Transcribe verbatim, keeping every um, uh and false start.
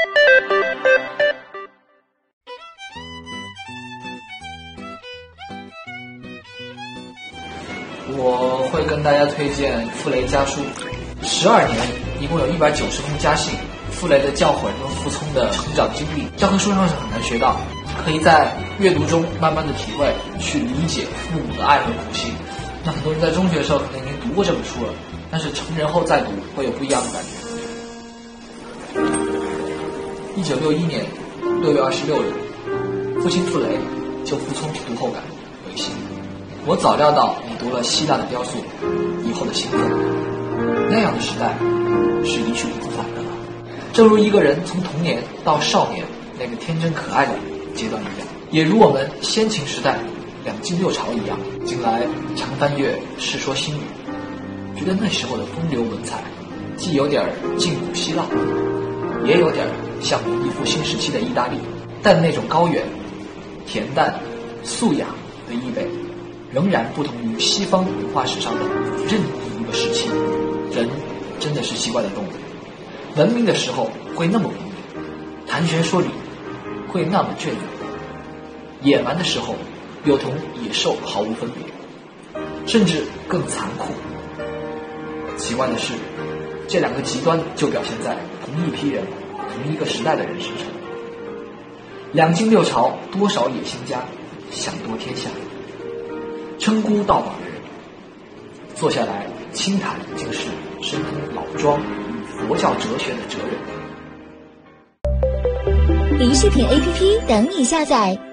我会跟大家推荐傅雷家书，十二年，一共有一百九十封家信，傅雷的教诲跟傅聪的成长经历，教科书上是很难学到，可以在阅读中慢慢的体会，去理解父母的爱和苦心。那很多人在中学的时候可能已经读过这本书了，但是成人后再读会有不一样的感觉。一九六一年六月二十六日，父亲傅雷就傅聪读后感回信：我早料到你读了希腊的雕塑以后的兴奋，那样的时代是一去不返的了。正如一个人从童年到少年那个天真可爱的阶段一样，也如我们先秦时代两晋六朝一样，近来常翻阅《世说新语》，觉得那时候的风流文采既有点近古希腊，也有点像文艺复兴时期的意大利，但那种高远、恬淡、素雅的意味仍然不同于西方文化史上的任意一个时期。人真的是奇怪的动物，文明的时候会那么文明，谈玄说理会那么隽永，野蛮的时候又同野兽毫无分别，甚至更残酷。奇怪的是，这两个极端就表现在同一批人、同一个时代的人身上。两晋六朝多少野心家想夺天下，称孤道寡的人坐下来轻谈竟是深通老庄与佛教哲学的哲人。 梨视频 A P P 等你下载。